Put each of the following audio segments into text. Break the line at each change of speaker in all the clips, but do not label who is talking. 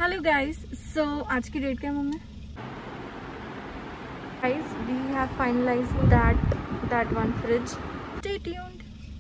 Hello guys, सो आज की date क्या है mummy? Guys, we have finalized that one fridge. Stay tuned.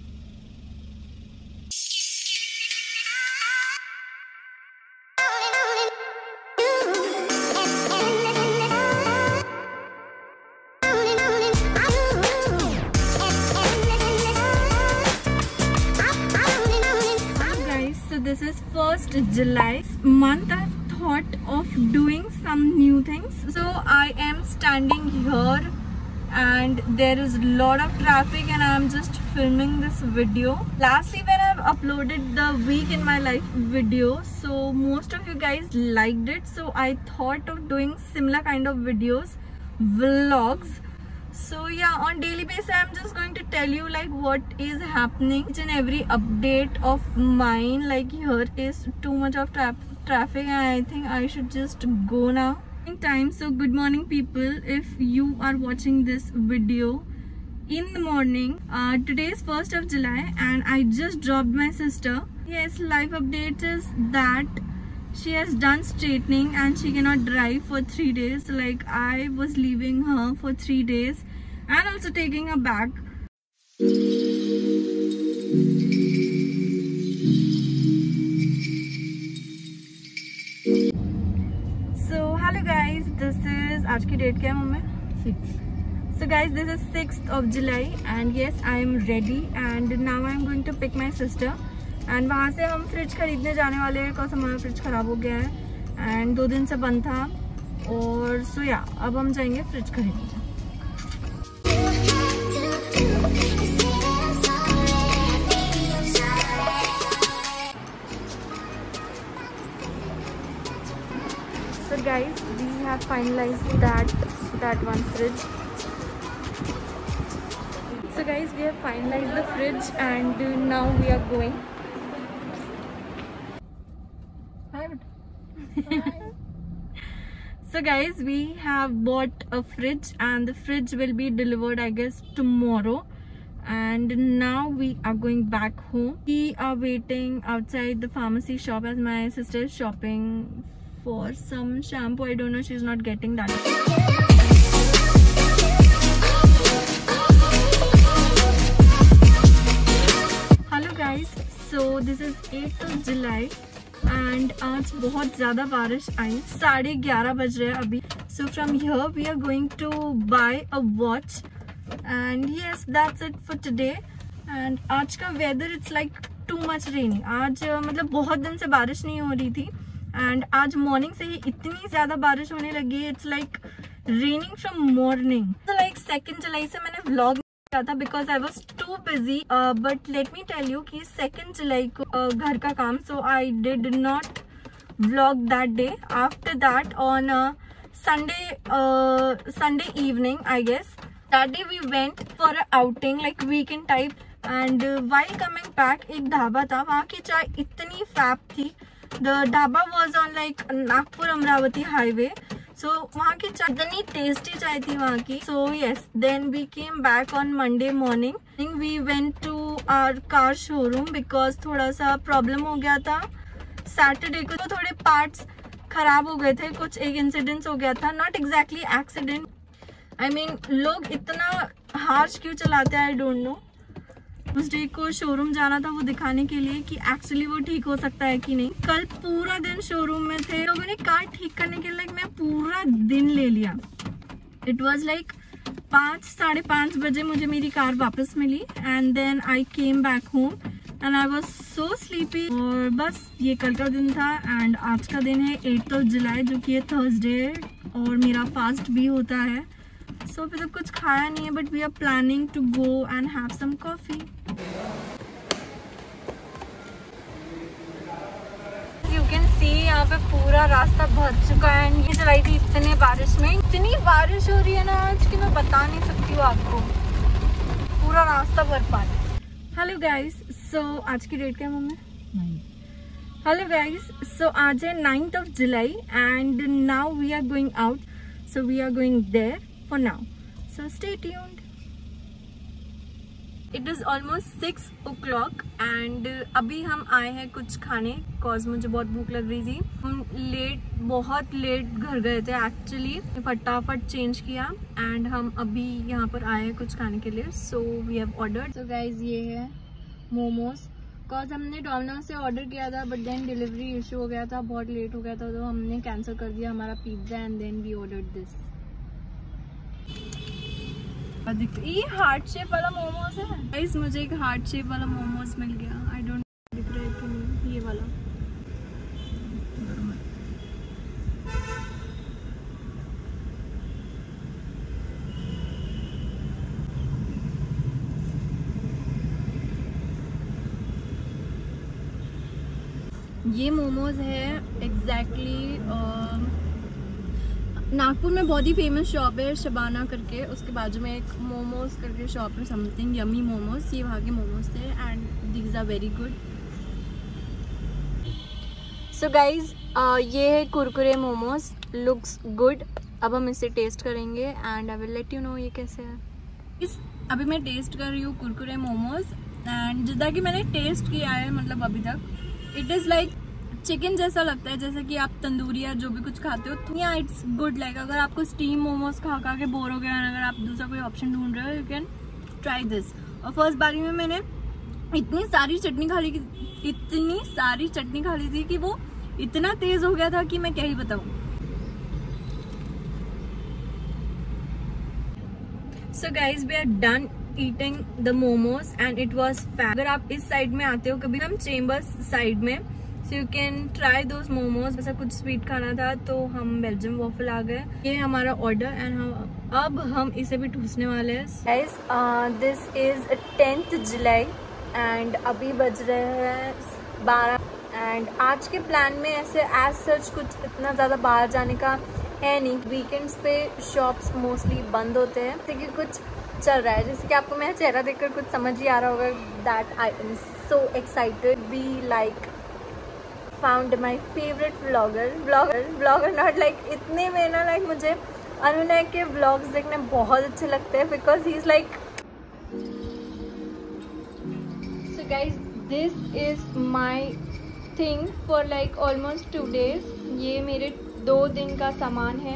So this is 1st July month. I thought of doing some new things. So I am standing here and there is a lot of traffic and I am just filming this video. Lastly, when I've uploaded the week in my life video, so most of you guys liked it. So I thought of doing similar kind of videos, vlogs. So yeah, on daily basis I'm just going to tell you like what is happening, each and every update of mine. Like here is too much of traffic and I think I should just go now. Time. So good morning people, if you are watching this video in the morning. Today is 1st of July and I just dropped my sister. Yes, life update is that she has done straightening and she cannot drive for 3 days. Like I was leaving her for 3 days and also taking her back. So hello guys, this is आज की date क्या है mummy? 6. So guys, this is 6th of July and yes, I am ready and now I am going to pick my sister. And वहाँ से हम fridge खरीदने जाने वाले हैं बिकॉज हमारा फ्रिज ख़राब हो गया है एंड 2 दिन से बंद था. और सो या अब हम जाएंगे फ्रिज खरीदने. So guys, we have finalized that one fridge. So guys, we have finalized the fridge and now we are going. So guys, we have bought a fridge and the fridge will be delivered I guess tomorrow. And now we are going back home. We are waiting outside the pharmacy shop as my sister is shopping for some shampoo. I don't know, she's not getting that. Hello guys, so this is 8th of July and आज बहुत ज़्यादा बारिश आई. 11:30 बज रहे हैं अभी. So from here we are going to buy a watch and yes, that's it for today. And आज का weather it's like too much rainy. आज मतलब बहुत दिन से बारिश नहीं हो रही थी and आज morning से ही इतनी ज़्यादा बारिश होने लगी. It's like raining from morning. So like 2nd July से मैंने vlog था because I was too busy. But let me tell you कि 2nd July को घर का काम, so I did not vlog that day. After that on Sunday evening I guess, that day we went for a outing like weekend type and while coming back एक ढाबा था, वहाँ की चाय इतनी फैब थी. The dhaba was on like Nagpur Amravati highway. So वहाँ की चाय इतनी टेस्टी चाय थी वहाँ की. So yes, then we came back on Monday morning. We went to our car showroom because थोड़ा सा प्रॉब्लम हो गया था. Saturday को तो थोड़े पार्ट्स खराब हो गए थे, कुछ एक इंसिडेंट हो गया था. Not exactly accident, I mean लोग इतना हार्श क्यों चलाते हैं, आई डोंट नो. उस डे को शोरूम जाना था वो दिखाने के लिए कि एक्चुअली वो ठीक हो सकता है कि नहीं. कल पूरा दिन शोरूम में थे. लोगों ने कार ठीक करने के लिए मैं पूरा दिन ले लिया. इट वाज लाइक 5-5:30 बजे मुझे मेरी कार वापस मिली and then I came back home and I was so sleepy. और बस ये कल का दिन था एंड आज का दिन है 8th of July जो कि थर्सडे है और मेरा फास्ट भी होता है. सो अभी तक कुछ खाया नहीं है but we are planning to go and have some coffee. You can see यहाँ पे पूरा रास्ता भर चुका है. ये चलाई थी इतने बारिश में. इतनी बारिश हो रही है ना आज की मैं बता नहीं सकती हूँ आपको. पूरा रास्ता भर पानी. हेलो गाइस, सो आज की डेट क्या है मम्मी? 9. हेलो गाइस, सो आज है 9th of July and now we are going out. So we are going there for now, so stay tuned. It is almost 6 o'clock and अभी हम आए हैं कुछ खाने, बिकॉज मुझे बहुत भूख लग रही थी। हम बहुत लेट घर गए थे एक्चुअली, फटाफट चेंज किया एंड हम अभी यहाँ पर आए हैं कुछ खाने के लिए। So we have ordered. So guys ये है मोमोज, बिकॉज हमने डोमिनोज से ऑर्डर किया था बट देन डिलीवरी इशू हो गया था, बहुत लेट हो गया था, तो हमने कैंसिल कर दिया हमारा pizza and then we ordered this. ये हार्ट शेप वाला मोमोज है गाइस, मुझे एक हार्ट शेप वाला मोमोज मिल गया। आई डोंट दिख रहा है कि नहीं, ये वाला। ये मोमोज है एग्जैक्टली नागपुर में बहुत ही फेमस शॉप है शबाना करके, उसके बाजू में एक मोमोज करके शॉप है, समथिंग यमी मोमोज। ये वहाँ के मोमोज थे and these are very good. So guys ये है कुरकुरे मोमोज, लुक्स गुड। अब हम इसे टेस्ट करेंगे and I will let you know ये कैसे है। अभी मैं टेस्ट कर रही हूँ कुरकुरे मोमोज एंड जितना कि मैंने टेस्ट किया है मतलब अभी तक, इट इज़ लाइक चिकन जैसा लगता है, जैसे कि आप तंदूरी या जो भी कुछ खाते हो। तो या इट्स गुड। लाइक अगर आपको स्टीम मोमोज खा के बोर हो गया, अगर आप दूसरा कोई ऑप्शन ढूंढ रहे हो, यू कैन ट्राई दिस। और फर्स्ट बारी में मैंने इतनी सारी चटनी खा ली थी कि वो इतना तेज हो गया था कि मैं क्या ही बताऊँ। So guys we are done eating the momos and it was fab. अगर आप इस साइड में आते हो कभी, हम चेम्बर्स साइड में, so you can try those momos. ऐसा कुछ स्वीट खाना था तो हम बेल्जियम वॉफल आ गए। ये हमारा ऑर्डर एंड अब हम इसे भी ठूसने वाले हैं। Guys this is 10th July and अभी बज रहे हैं 12 एंड आज के प्लान में ऐसे एज सच कुछ इतना ज़्यादा बाहर जाने का है नहीं। वीकेंड्स पे शॉप्स मोस्टली बंद होते हैं, क्योंकि कुछ चल रहा है, जैसे कि आपको मेरा चेहरा देखकर कुछ समझ ही आ रहा होगा that I am so excited. Be like found my favourite blogger not like इतने में ना, लाइक मुझे अनुनय के व्लॉग्स देखने बहुत अच्छे लगते हैं because he is like. So guys this is my thing for like almost 2 days। ये मेरे 2 दिन का सामान है।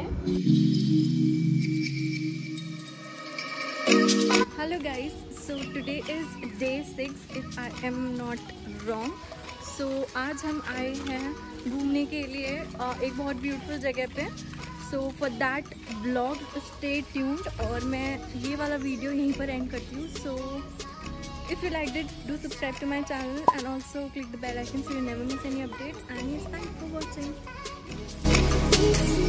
Hello guys, so today is day 6 if I am not wrong. सो आज हम आए हैं घूमने के लिए एक बहुत ब्यूटीफुल जगह पे। So for that vlog stay tuned और मैं ये वाला वीडियो यहीं पर एंड करती हूँ। So if you like it do subscribe to my channel and also click the bell icon so you never miss any updates and yes, thanks for watching.